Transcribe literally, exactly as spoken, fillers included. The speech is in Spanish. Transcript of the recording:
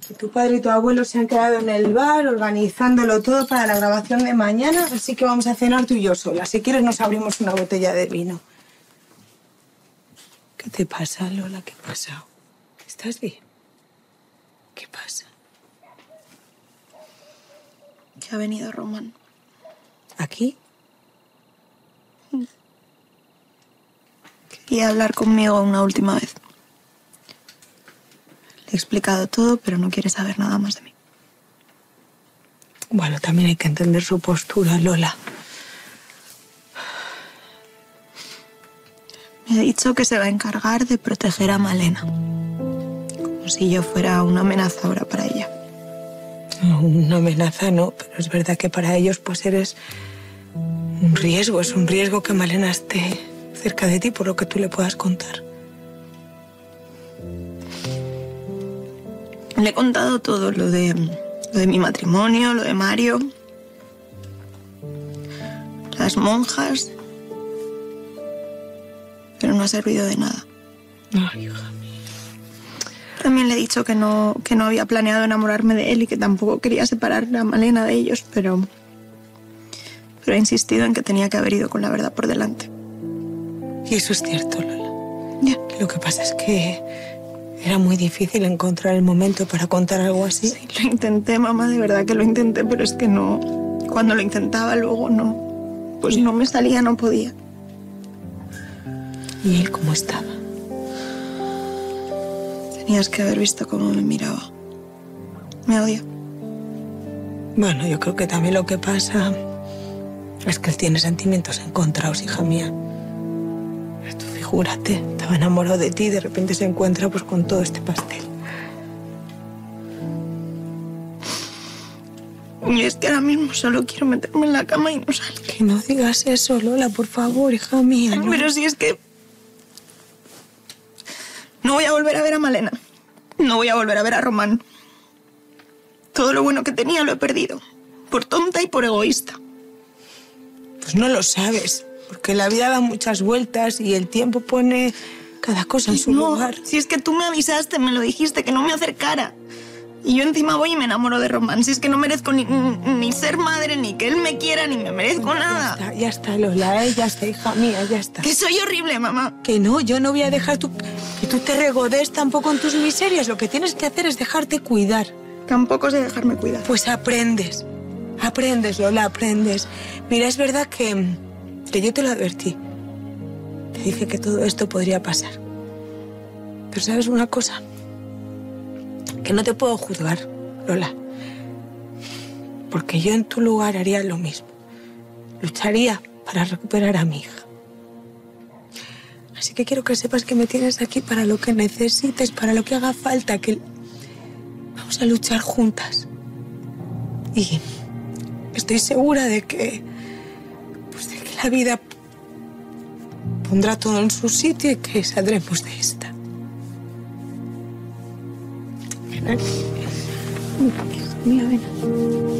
Tu padre y tu abuelo se han quedado en el bar organizándolo todo para la grabación de mañana, así que vamos a cenar tú y yo sola. Si quieres nos abrimos una botella de vino. ¿Qué te pasa, Lola? ¿Qué pasa? ¿Estás bien? ¿Qué pasa? Que ha venido Román. ¿Aquí? Quería hablar conmigo una última vez. Le he explicado todo, pero no quiere saber nada más de mí. Bueno, también hay que entender su postura, Lola. Me ha dicho que se va a encargar de proteger a Malena. Como si yo fuera una amenaza ahora para ella. No, una amenaza no, pero es verdad que para ellos pues eres un riesgo. Es un riesgo que Malena esté cerca de ti por lo que tú le puedas contar. Le he contado todo, lo de, lo de mi matrimonio, lo de Mario, las monjas, pero no ha servido de nada. Ay, hija mía. También le he dicho que no, que no había planeado enamorarme de él y que tampoco quería separar a Malena de ellos, pero, pero he insistido en que tenía que haber ido con la verdad por delante. Y eso es cierto, Lola. Ya. Lo que pasa es que era muy difícil encontrar el momento para contar algo así. Sí, lo intenté, mamá, de verdad que lo intenté, pero es que no. Cuando lo intentaba luego no. Pues no me salía, no podía. ¿Y él cómo estaba? Tenías que haber visto cómo me miraba. Me odia. Bueno, yo creo que también lo que pasa es que él tiene sentimientos encontrados, hija mía. Tú figúrate, estaba enamorado de ti y de repente se encuentra pues con todo este pastel. Y es que ahora mismo solo quiero meterme en la cama y no salir. Que no digas eso, Lola, por favor, hija mía. ¿No? Pero si es que... No voy a volver a ver a Malena. No voy a volver a ver a Román. Todo lo bueno que tenía lo he perdido. Por tonta y por egoísta. Pues no lo sabes. Porque la vida da muchas vueltas y el tiempo pone cada cosa en su no, lugar. Si es que tú me avisaste, me lo dijiste, que no me acercara. Y yo encima voy y me enamoro de Román. Si es que no merezco ni, ni ser madre, ni que él me quiera, ni me merezco Bueno, nada. Ya está, ya está, Lola, ¿eh? Ya está, hija mía, ya está. Que soy horrible, mamá. Que no, yo no voy a dejar tu, que tú te regodes tampoco en tus miserias. Lo que tienes que hacer es dejarte cuidar. Tampoco sé dejarme cuidar. Pues aprendes. Aprendes, Lola, aprendes. Mira, es verdad que... que yo te lo advertí. Te dije que todo esto podría pasar. Pero ¿sabes una cosa? Que no te puedo juzgar, Lola. Porque yo en tu lugar haría lo mismo. Lucharía para recuperar a mi hija. Así que quiero que sepas que me tienes aquí para lo que necesites, para lo que haga falta, que vamos a luchar juntas. Y estoy segura de que... pues de que la vida pondrá todo en su sitio y que saldremos de esta. Ven aquí. Mira, ven.